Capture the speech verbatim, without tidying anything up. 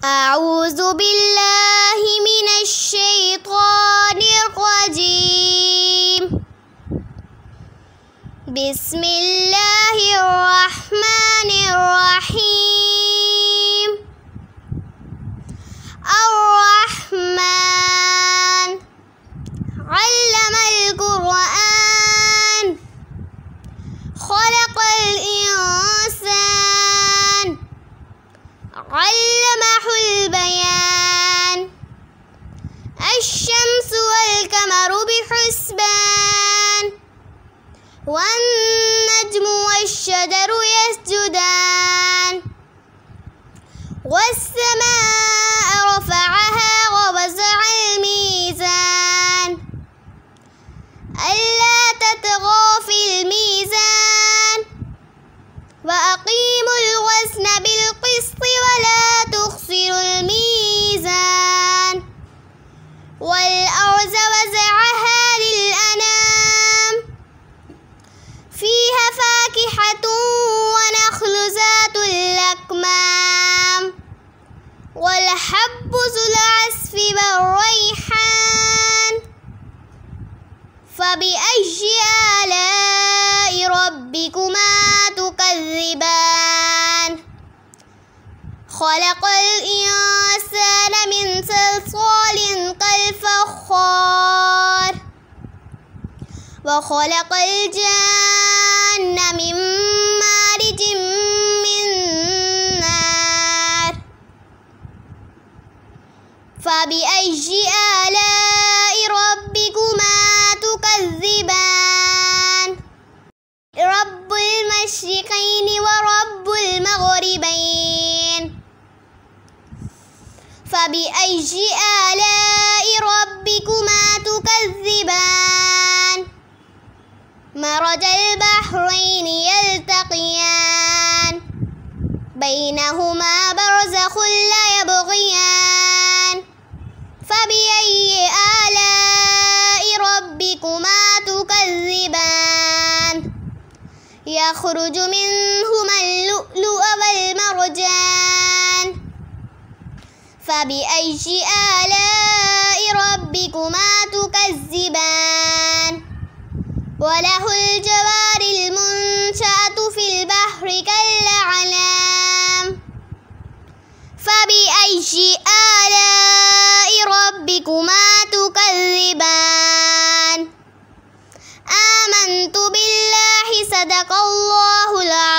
أعوذ بالله من الشيطان الرجيم. بسم الله الرحمن الرحيم. الرحمن علم القرآن خلق الإنسان علمه البيان. الشمس والقمر بحسبان والنجم والشجر يسجدان والسماء رفعها ووضع الميزان ألا تطغوا في الميزان وأقيموا الوزن بالقسط ولا تخسروا الميزان. والأرض وزعها للأنام فيها فاكهة ونخل ذات الأكمام والحب ذو العصف والريحان. فبأي آلاء ربكما تكذبان؟ خلق الإنسان من صلصال كالفخار وخلق الجن من مارج من نار. فبأي آلاء ربكما تكذبان؟ رب المشرقين ورب المغربين. فبأي آلاء ربكما تكذبان؟ مرج البحرين يلتقيان بينهما برزخ لا يبغيان. فبأي آلاء ربكما تكذبان؟ يخرج منهما اللؤلؤ والمرجان. فبأي آلاء ربكما تكذبان؟ وله الجوار المنشآت في البحر كالأعلام. فبأي آلاء ربكما تكذبان؟ آمنت بالله صدق الله العظيم.